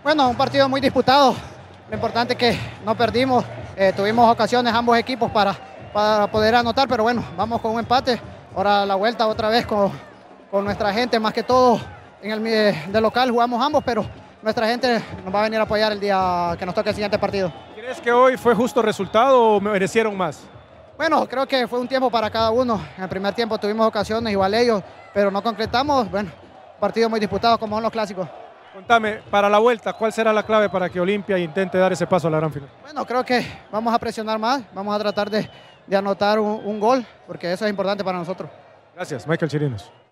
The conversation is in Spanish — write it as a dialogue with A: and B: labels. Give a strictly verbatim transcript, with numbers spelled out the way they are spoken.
A: Bueno, un partido muy disputado. Lo importante es que no perdimos. Eh, tuvimos ocasiones ambos equipos para, para poder anotar, pero bueno, vamos con un empate. Ahora la vuelta otra vez con, con nuestra gente, más que todo en el de local jugamos ambos, pero nuestra gente nos va a venir a apoyar el día que nos toque el siguiente partido.
B: ¿Crees que hoy fue justo resultado o merecieron más?
A: Bueno, creo que fue un tiempo para cada uno. En el primer tiempo tuvimos ocasiones, igual ellos, pero no concretamos. Bueno, partido muy disputado como son los clásicos.
B: Contame, para la vuelta, ¿cuál será la clave para que Olimpia intente dar ese paso a la gran final?
A: Bueno, creo que vamos a presionar más, vamos a tratar de, de anotar un, un gol, porque eso es importante para nosotros.
B: Gracias, Michael Chirinos.